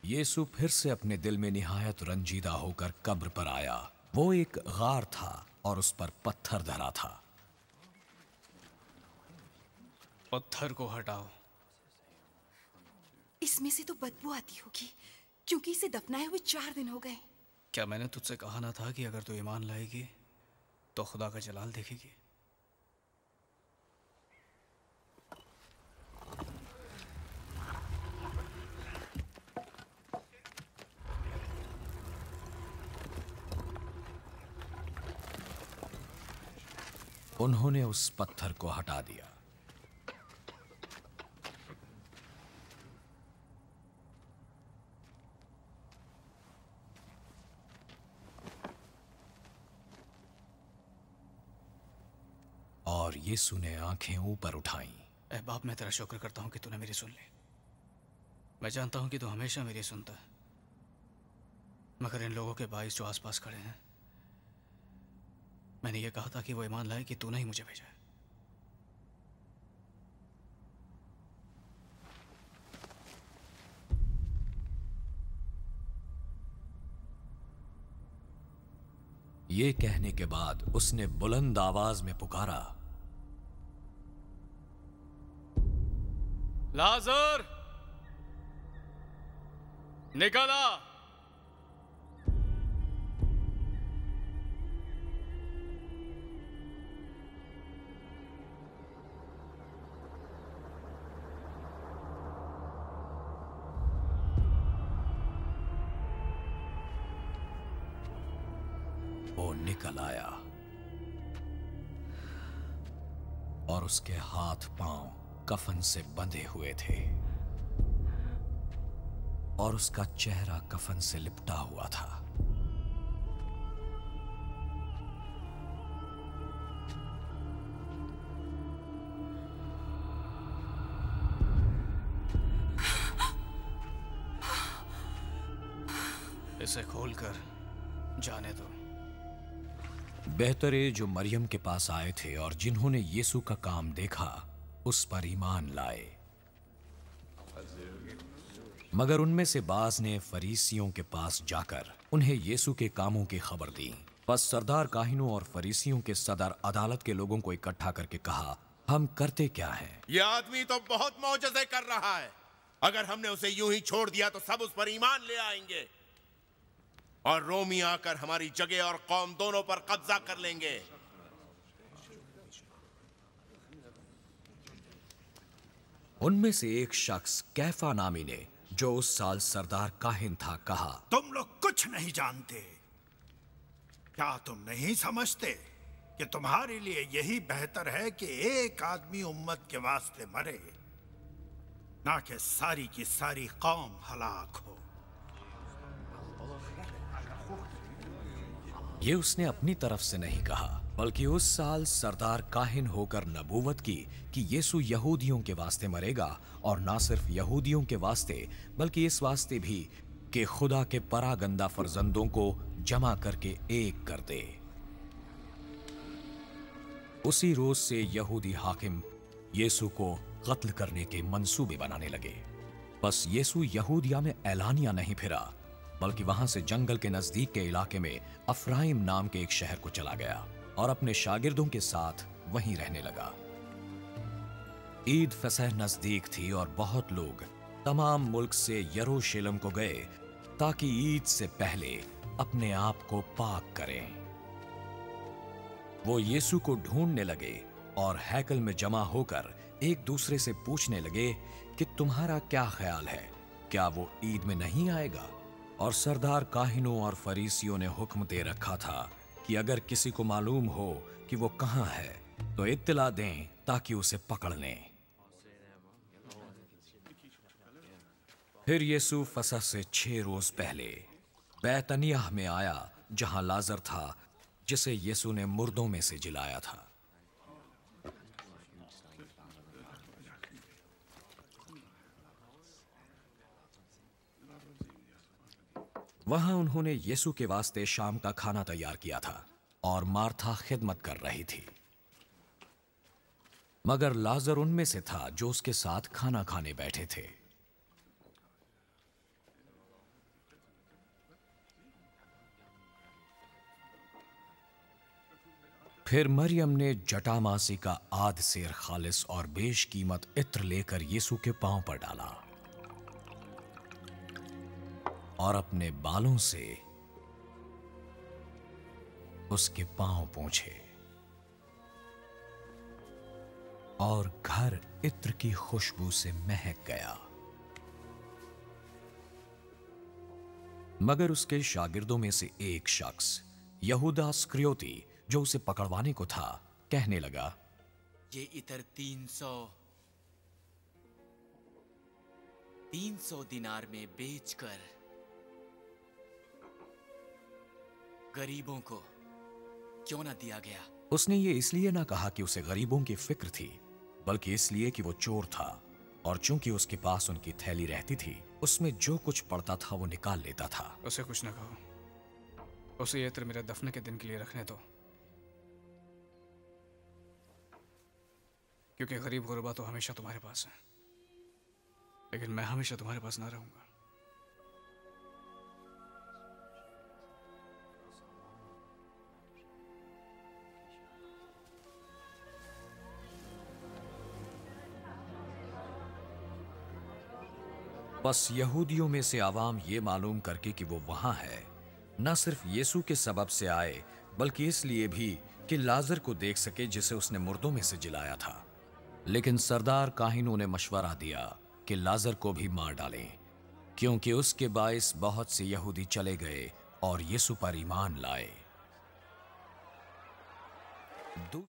यीशु फिर से अपने दिल में निहायत रंजीदा होकर कब्र पर आया। वो एक गार था और उस पर पत्थर धरा था। पत्थर को हटाओ। इसमें से तो बदबू आती होगी, क्योंकि इसे दफनाए हुए 4 दिन हो गए। क्या मैंने तुझसे कहा ना था कि अगर तू ईमान लाएगी तो खुदा का जलाल देखेगी? उन्होंने उस पत्थर को हटा दिया। और यीशु ने आंखें ऊपर उठाईं। ऐ बाप, मैं तेरा शुक्र करता हूं कि तूने मेरी सुन ली। मैं जानता हूं कि तू हमेशा मेरी सुनता है, मगर इन लोगों के बाइस जो आसपास खड़े हैं, मैंने ये कहा था कि वो ईमान लाए कि तूने ही मुझे भेजा है। ये कहने के बाद उसने बुलंद आवाज में पुकारा, लाजर, निकल आ। वो निकल आया और उसके हाथ पांव कफन से बंधे हुए थे और उसका चेहरा कफन से लिपटा हुआ था। इसे खोलकर जाने दो। बेहतरे जो मरियम के पास आए थे और जिन्होंने यीशु का काम देखा उस पर ईमान लाए, मगर उनमें से बाज ने फरीसियों के पास जाकर उन्हें यीशु के कामों की खबर दी। बस सरदार काहिनों और फरीसियों के सदर अदालत के लोगों को इकट्ठा करके कहा, हम करते क्या हैं? यह आदमी तो बहुत मौजज़े कर रहा है। अगर हमने उसे यूं ही छोड़ दिया तो सब उस पर ईमान ले आएंगे और रोमी आकर हमारी जगह और कौम दोनों पर कब्जा कर लेंगे। उनमें से एक शख्स कैफा नामी ने, जो उस साल सरदार काहिन था, कहा, तुम लोग कुछ नहीं जानते। क्या तुम नहीं समझते कि तुम्हारे लिए यही बेहतर है कि एक आदमी उम्मत के वास्ते मरे, ना कि सारी की सारी कौम हलाक हो? ये उसने अपनी तरफ से नहीं कहा, बल्कि उस साल सरदार काहिन होकर नबूवत की कि यीशु यहूदियों के वास्ते मरेगा, और ना सिर्फ यहूदियों के वास्ते बल्कि इस वास्ते भी कि खुदा के परागंदा फर्जंदों को जमा करके एक कर दे। उसी रोज से यहूदी हाकिम यीशु को कत्ल करने के मंसूबे बनाने लगे। बस यीशु यहूदिया में एलानिया नहीं फिरा, बल्कि वहां से जंगल के नजदीक के इलाके में अफ्राइम नाम के एक शहर को चला गया और अपने शागिर्दों के साथ वहीं रहने लगा। ईद फसह नजदीक थी और बहुत लोग तमाम मुल्क से यरूशलेम को गए ताकि ईद से पहले अपने आप को पाक करें। वो यीशु को ढूंढने लगे और हैकल में जमा होकर एक दूसरे से पूछने लगे कि तुम्हारा क्या ख्याल है, क्या वो ईद में नहीं आएगा? और सरदार काहिनों और फरीसियों ने हुक्म दे रखा था कि अगर किसी को मालूम हो कि वो कहां है तो इत्तला दें ताकि उसे पकड़ लें। फिर यीशु फसह से 6 रोज पहले बैतनियाह में आया, जहां लाजर था जिसे यीशु ने मुर्दों में से जिलाया था। वहां उन्होंने यीशु के वास्ते शाम का खाना तैयार किया था और मार्था खिदमत कर रही थी, मगर लाजर उनमें से था जो उसके साथ खाना खाने बैठे थे। फिर मरियम ने जटामासी का आध सेर खालिस और बेशकीमत इत्र लेकर यीशु के पांव पर डाला और अपने बालों से उसके पांव पोंछे और घर इत्र की खुशबू से महक गया। मगर उसके शागिर्दों में से एक शख्स, यहूदा इस्करियोती, जो उसे पकड़वाने को था, कहने लगा, ये इतर 300 दिनार में बेचकर गरीबों को क्यों ना दिया गया। उसने ये इसलिए ना कहा कि उसे गरीबों की फिक्र थी, बल्कि इसलिए कि वो चोर था और चूंकि उसके पास उनकी थैली रहती थी, उसमें जो कुछ पड़ता था वो निकाल लेता था। उसे कुछ ना कहो, उसे ये इत्र मेरे दफने के दिन के लिए रखने दो, क्योंकि गरीब गुरबा तो हमेशा तुम्हारे पास है, लेकिन मैं हमेशा तुम्हारे पास ना रहूंगा। बस यहूदियों में से आवाम ये मालूम करके कि वो वहां है, न सिर्फ यीशु के सबब से आए, बल्कि इसलिए भी कि लाजर को देख सके जिसे उसने मुर्दों में से जिलाया था। लेकिन सरदार काहिनों ने मशवरा दिया कि लाजर को भी मार डालें, क्योंकि उसके बाइस बहुत से यहूदी चले गए और यीशु पर ईमान लाए।